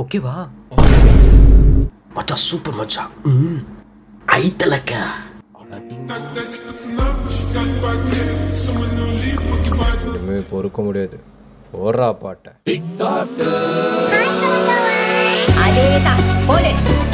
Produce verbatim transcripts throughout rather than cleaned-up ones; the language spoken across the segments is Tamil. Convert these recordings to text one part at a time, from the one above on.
ஓகேவா? மச்சான் சூப்பர் மச்சான். ம் ஐத்தலக்கா. இனிமே பொறுக்க முடியாது. போடுறா பாட்டை. அதேதான் போடு.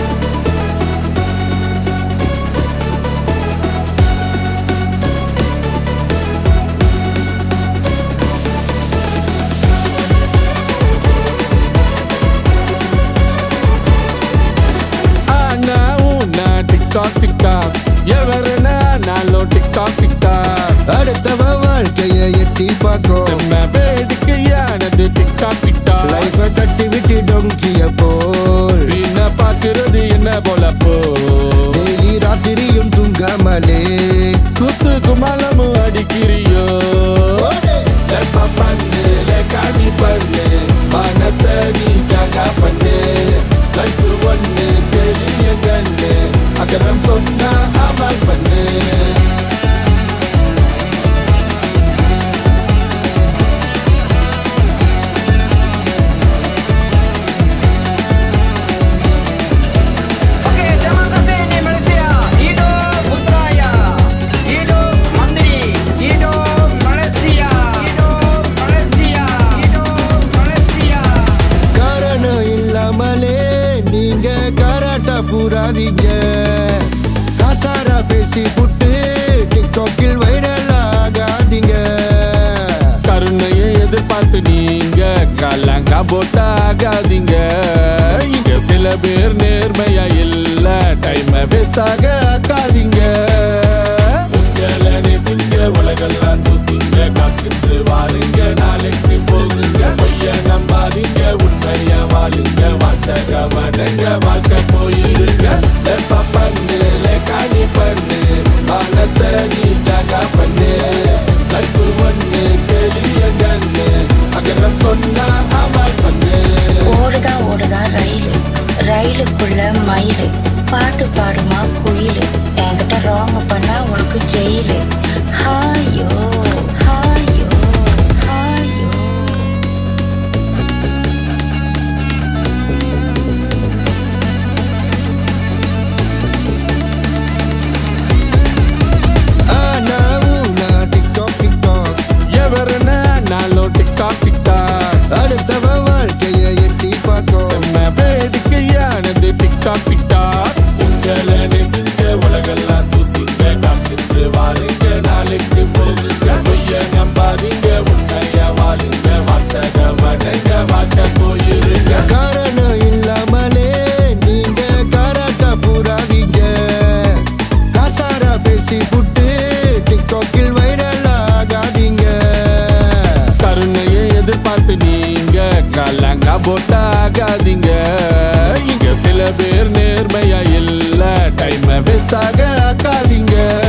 TikTok TikTok எவரனா நாளோ TikTok TikTok அடுத்தவ வாழ்க்கையை எட்டி பார்க்கும் செம்ம வேடிக்கையானது TikTok TikTok லைஃப கட்டி விட்டு டொங்கிய போல் ஸ்கிரீன பாக்குறது என்ன போல போ டெய்லி ராத்திரியும் தூங்காமலே குத்து குமாலமும் அடிக்கிறியோ லெப்பா பண்ணு லேக்காணி பண்ணு மனத்தை நீ ஜாகா பண்ணு லைஃப் ஒன்னு தெளிய கண்ணு அகரம் சொன்னா அமல் பண்ணு பூராதீங்க காசாரா பேசி புட்டு டிக்டாக்கில் வைரல் ஆகாதீங்க கருணையை எதிர்பார்த்து நீங்க கலங்கா போட்டாகாதீங்க இங்க சில பேர் நேர்மையா இல்ல டைம் வேஸ்ட் ஆகாதீங்க உங்களை நேசிங்க உலகெல்லாம் தூசிங்க காசுன்று வாருங்க நாளைக்கு போகுங்க பொய்ய நம்பாதீங்க உண்மையா வாழுங்க வார்த்தை கவனங்க வாழ்க்கை போயிருங்க லெப்பா பண்ணு லேக்காணி பண்ணு வானத்தை நீ ஜாகா பண்ணு லைஃப் ஒன்னு தெளிய கண்ணு அகரம் சொன்னா அமல் பண்ணு ஓடுதா ஓடுதா ரயிலு ரயிலுக்குள்ள மயிலு பாட்டு பாடுமா குயிலு என்கிட்ட ராங் பண்ணா உனக்கு ஜெயிலு ஹாயோ ஹாயோ ஹாயோ ஆனாவும் நான் டிக்டாக் டிக்டாக் எவரனா நாளோ TikTok TikTok அடுத்தவ வாழ்க்கையை எட்டி பார்க்கும் செம்ம வேடிக்கையானது TikTok TikTok உங்களை நேசிங்க உலகெல்லாம் தூசிங்க காசுன்று வாருங்க நாளைக்கு போகுங்க பொய்ய நம்பாதீங்க உண்மையா வாழுங்க வார்த்தை கவனங்க வாழ்க்கை போயிருங்க காரணம் இல்லாமலே நீங்க காராட்டா பூராதீங்க காசாரா பேசி புட்டு டிக்டாக்கில் வைரல் ஆகாதீங்க கருணையை எதிர்பார்த்து நீங்க கலங்கா போட்டாகாதீங்க இங்க சில பேர் நேர்மையா இல்ல டைம் வேஸ்ட் ஆகாதீங்க